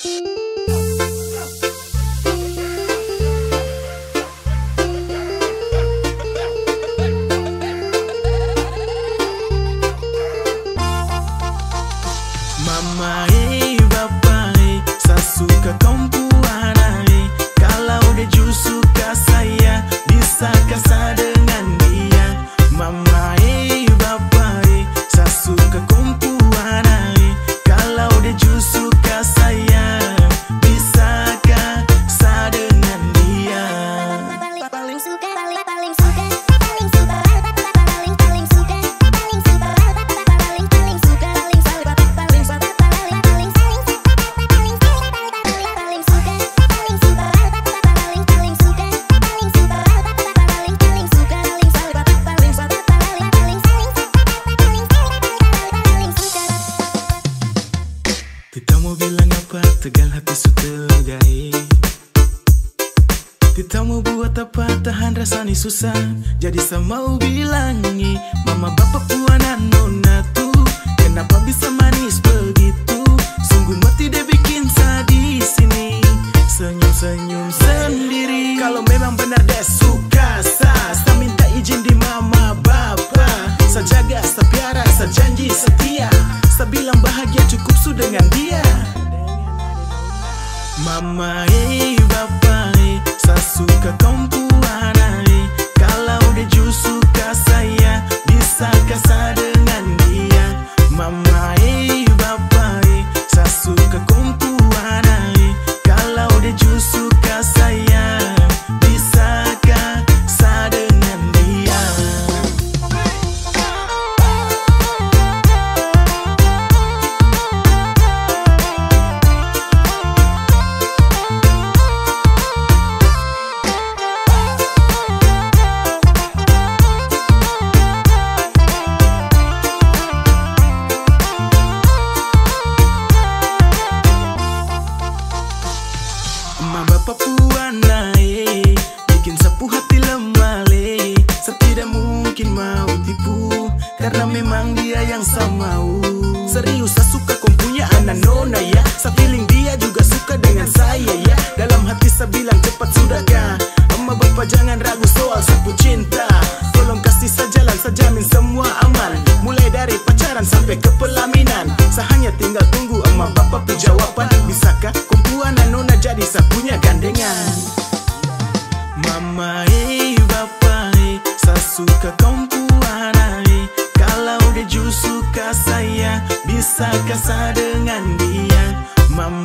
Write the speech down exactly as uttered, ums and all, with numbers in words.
Mama eh bapa eh, saya suka perempuan eh. Kalau dia justru suka saya, bisakah saya dengan dia? Mama eh bapa eh, saya suka perempuan eh. Kalau dia justru suka saya, bisakah saya dengan dia? Paling suka, paling paling suka, paling suka, paling paling suka, paling suka, paling paling suka, paling paling paling suka, paling paling paling paling suka, paling suka, paling paling suka, paling suka, paling paling suka, paling paling paling paling suka. Kita mau bilang apa, tegal hati su tergai. Kita mau buat apa, tahan rasa ni susah. Jadi saya mau bilangi, mama bapak puanan nona tuh, kenapa bisa manis begitu? Sungguh mati dia bikin saya di sini senyum-senyum sendiri. Kalau memang benar dia suka saya, saya minta izin di mama bapak. Saya jaga, saya piara, saya janji setia. Saya bilang bahagia cukup su dengan dia. Mama eh bapa eh, saya suka perempuan eh. Kalau dia justru suka saya, bisakah saya dengan dia? Mama eh bapa eh, saya suka perempuan eh. Kalau dia justru suka saya, bisakah saya dengan dia? Ma bapak puana eh, bikin sapu hati lemah le. Saya tidak mungkin mau tipu, karena memang dia yang saya mau. Serius saya suka kau punya anak nona ya. Saya feeling dia juga suka dengan saya ya. Dalam hati saya bilang cepat sudahkah. Amma bapak jangan ragu soal sapu cinta. Tolong kasih saya jalan, saya jamin semua aman. Mulai dari pacaran sampai ke pelaminan. Saya hanya tinggal tunggu amma bapak pu jawaban. Bisakah kumpulan nona jadi saya punya gandengan? Mama eh bapa eh, saya suka perempuan eh. Kalau dia justru suka saya, bisakah saya dengan dia? Mama